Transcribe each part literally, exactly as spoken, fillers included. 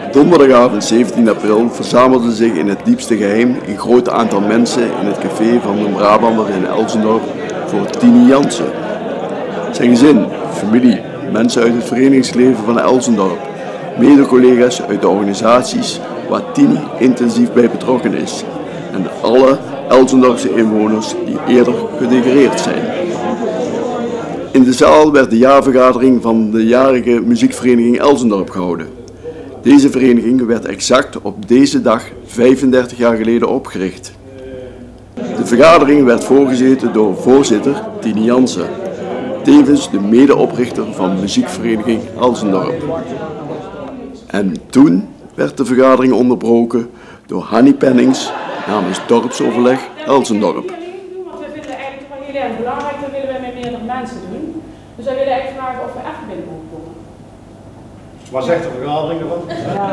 Donderdagavond zeventien april verzamelden zich in het diepste geheim een groot aantal mensen in het café van een Brabander in Elsendorp voor Tini Jansen. Zijn gezin, familie, mensen uit het verenigingsleven van Elsendorp, mede-collega's uit de organisaties waar Tini intensief bij betrokken is en alle Elsendorpse inwoners die eerder gedecoreerd zijn. In de zaal werd de jaarvergadering van de jarige muziekvereniging Elsendorp gehouden. Deze vereniging werd exact op deze dag vijfendertig jaar geleden opgericht. De vergadering werd voorgezeten door voorzitter Tini Jansen, tevens de medeoprichter van muziekvereniging Elsendorp. En toen werd de vergadering onderbroken door Hanny Pennings namens dorpsoverleg Elsendorp. We vinden eigenlijk van heel erg belangrijk, dat willen wij met meerdere mensen doen. Dus wij willen eigenlijk vragen of we even binnen mogen komen. Wat zegt de vergadering ervan?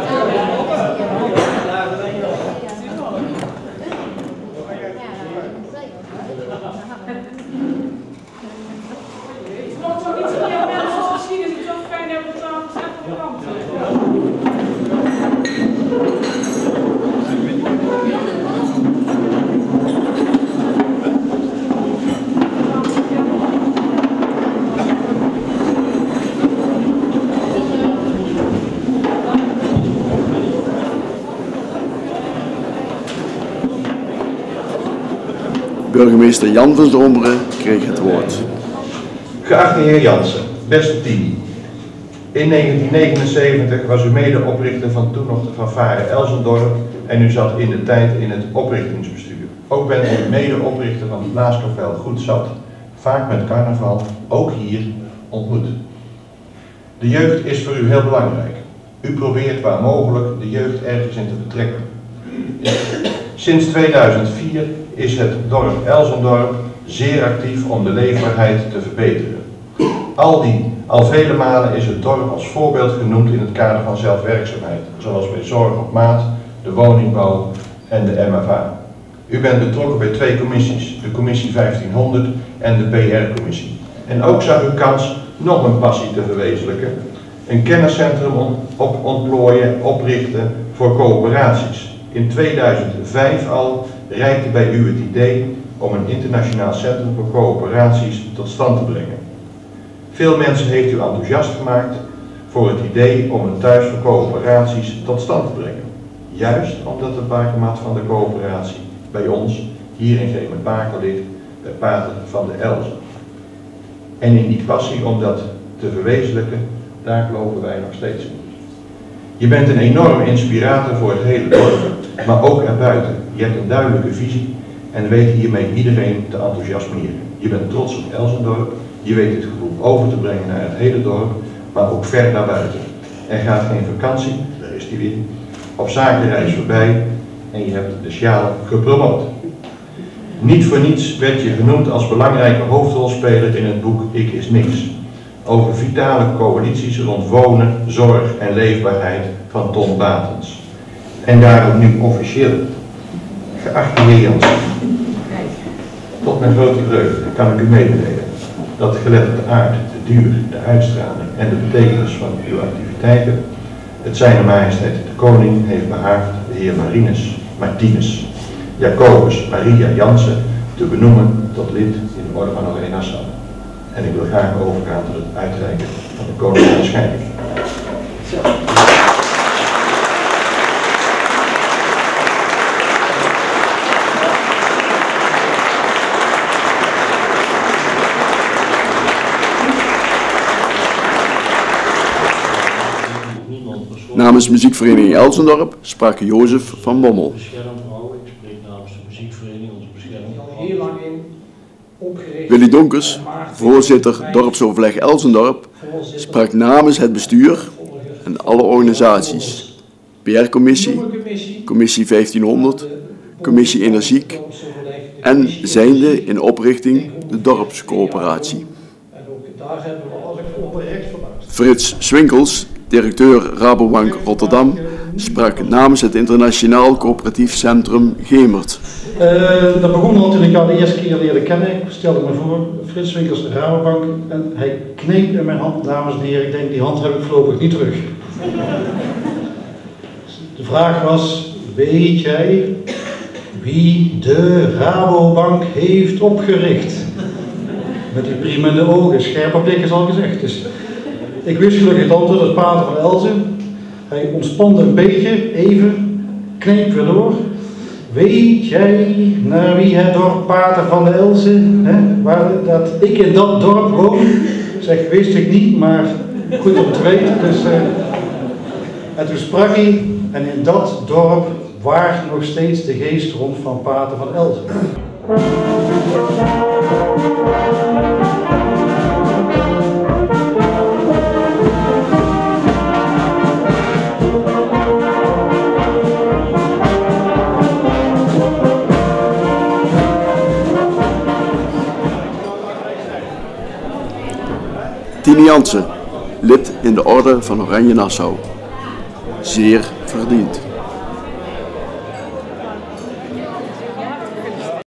Nog toch iets meer mensen, dus misschien is het toch fijn dat we het dan even op de kant zetten. Burgemeester Jan van Zomeren kreeg het woord. Geachte heer Jansen, beste Tini. In negentien negenenzeventig was u medeoprichter van toen nog de fanfare Elsendorp en u zat in de tijd in het oprichtingsbestuur. Ook bent u medeoprichter van het Blaaskapel Goed Zat, vaak met carnaval, ook hier ontmoet. De jeugd is voor u heel belangrijk. U probeert waar mogelijk de jeugd ergens in te betrekken. Sinds tweeduizend vier is het dorp Elsendorp zeer actief om de leefbaarheid te verbeteren. Al, die, al vele malen is het dorp als voorbeeld genoemd in het kader van zelfwerkzaamheid, zoals bij zorg op maat, de woningbouw en de M F A. U bent betrokken bij twee commissies, de commissie vijftienhonderd en de P R-commissie. En ook zag u kans nog een passie te verwezenlijken, een kenniscentrum op ontplooien, oprichten voor coöperaties. In tweeduizend vijf al reikte bij u het idee om een internationaal centrum voor coöperaties tot stand te brengen. Veel mensen heeft u enthousiast gemaakt voor het idee om een thuis voor coöperaties tot stand te brengen. Juist omdat de bakermat van de coöperatie bij ons, hier in Gemen-Bakel ligt, bij Pater van de Elzen. En in die passie om dat te verwezenlijken, daar geloven wij nog steeds in. Je bent een enorme inspirator voor het hele dorp, maar ook erbuiten. Je hebt een duidelijke visie en weet hiermee iedereen te enthousiasmeren. Je bent trots op Elsendorp, je weet dit gevoel over te brengen naar het hele dorp, maar ook ver naar buiten. Er gaat geen vakantie, daar is die weer, op zakenreis voorbij en je hebt de sjaal gepromoot. Niet voor niets werd je genoemd als belangrijke hoofdrolspeler in het boek Ik is Niks. Over vitale coalities rond wonen, zorg en leefbaarheid van Ton Batens. En daarom nu officieel, geachte heer Jansen, tot mijn grote vreugde kan ik u mededelen dat gelet op de aard, de duur, de uitstraling en de betekenis van uw activiteiten, het Zijne Majesteit de Koning heeft behaagd de heer Marinus Martinus Jacobus Maria Jansen te benoemen tot lid in de Orde van Oranje Nassau. En ik wil graag overgaan tot het uitreiken van de koninklijke scheiding. Namens muziekvereniging Elsendorp sprak Jozef van Bommel. Ik spreek namens de muziekvereniging, onze bescherming. Heel lang in. Willy Donkers, voorzitter dorpsoverleg Elsendorp, sprak namens het bestuur en alle organisaties. P R-commissie, commissie vijftienhonderd, commissie energiek en zijnde in oprichting de dorpscoöperatie. Frits Swinkels, directeur Rabobank Rotterdam, sprak namens het Internationaal Coöperatief Centrum Gemert. Uh, dat begon al toen ik jou de eerste keer leerde kennen. Ik stelde me voor, Frits Swinkels, Rabobank, en hij kneep in mijn hand, dames en heren. Ik denk, die hand heb ik voorlopig niet terug. De vraag was, weet jij wie de Rabobank heeft opgericht? Met die priemende ogen, scherpe blik is al gezegd. Dus ik wist gelukkig het antwoord, het pater van Elzen. Hij ontspande een beetje, even, kneep weer door. Weet jij naar wie het dorp Pater van de Elzen, hè, waar dat ik in dat dorp woon? Zeg, wist ik niet, maar goed om te weten. Dus, uh, en toen sprak hij, en in dat dorp waart nog steeds de geest rond van Pater van Elzen. Tini Jansen, lid in de Orde van Oranje Nassau. Zeer verdiend.